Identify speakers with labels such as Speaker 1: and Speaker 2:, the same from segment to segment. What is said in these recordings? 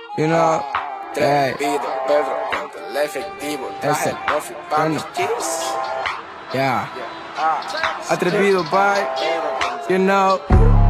Speaker 1: You know, hey,
Speaker 2: Atrevido, Pedro, contra el efectivo. Traje
Speaker 1: ese,
Speaker 2: Buffy pa' mis chips.
Speaker 1: yeah. Atrevido, bye. You know,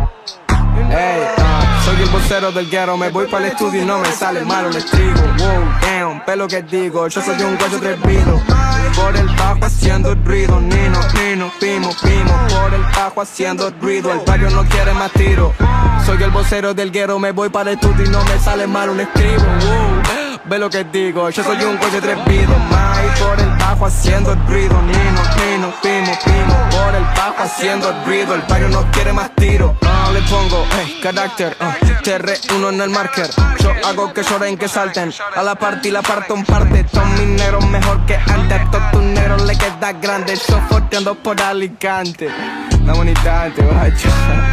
Speaker 1: hey, soy el vocero del ghetto. Me voy para el estudio y no me sale malo, le trigo. Wow, damn, ve lo que digo. Yo soy un guacho atrevido. Por el bajo haciendo ruido. Nino, pimo. Por el bajo haciendo ruido. El barrio no quiere más tiro. Soy el vocero del ghetto. Me voy para el estudio y no me sale malo, le escribo. Wow, ve lo que digo. Yo soy un guacho atrevido. Por el bajo haciendo ruido. Nino, pimo. Por el bajo haciendo ruido. El barrio no quiere más tiro. Le pongo, carácter, TR1 en el marker. Yo hago que lloren, que salten. A la party la parto en parte. Todos mis negros mejor que antes. A todos tus negros le queda grande. Yo forteando por Alicante. La bonita antes, guacho.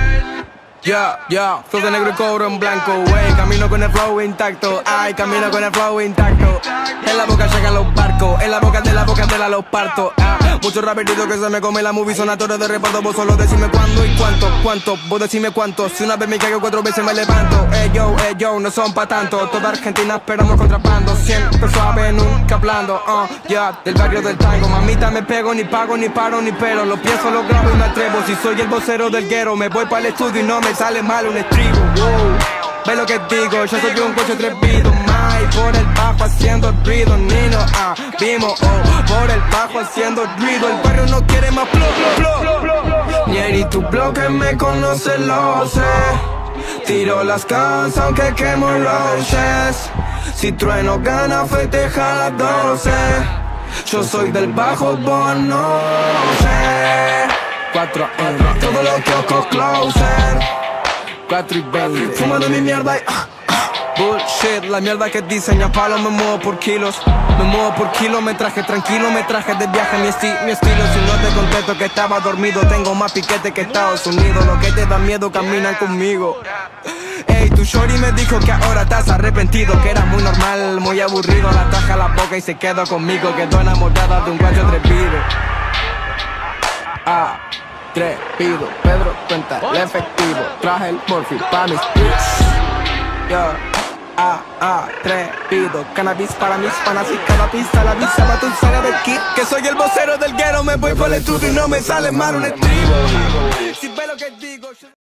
Speaker 1: Yeah, flow de negro y cobro en blanco, wey. Camino con el flow intacto, ay, camino con el flow intacto. En la boca llegan los barcos, en la boca de la los parto. Muchos raperitos que se me come la movie son actores de reparto. Vos solo decime cuándo y cuánto, vos decime cuánto. Si una vez me caigo 4 veces me levanto. Yo, no son pa' tanto. Toda Argentina esperamos contrabando. Siempre suave, nunca hablando, del barrio del tango. Mamita me pego, ni pago, ni paro, ni pero. Lo pienso, lo grabo y me atrevo. Si soy el vocero del ghetto, me voy para el estudio y no me sale mal un estribo. Wow, ve lo que digo, yo soy un coche atrevido. Por el bajo haciendo ruido, Nino, vimos, por el bajo haciendo ruido. El barrio no quiere más flow. Ni tu bloque me conoce, lo sé. Tiro las guns aunque quemo roches. Si trueno gana festeja a las 12. Yo soy del bajo, vos no sé. 4 AM, todo lo que ojo closer. 4 y 20, fumando mi mierda y bullshit, la mierda que diseña palo. Me muevo por kilos, me traje tranquilo, me traje de viaje mi estilo. Si no te contesto que estaba dormido, tengo más piquete que Estados Unidos. Lo que te da miedo caminan conmigo. Ey, tu shorty me dijo que ahora estás arrepentido, que era muy normal, muy aburrido. La taja a la boca y se quedó conmigo. Quedó enamorada de un guacho atrevido. Atrevido, Pedro cuenta el efectivo. Traje el morphy pa' mis bitch. Atrevido, cannabis para mis panas y cada pista la visa va tu saga de kit. Que soy el vocero del ghetto, me voy por el estudio y no me sale mal un estribo. Si ve lo que digo.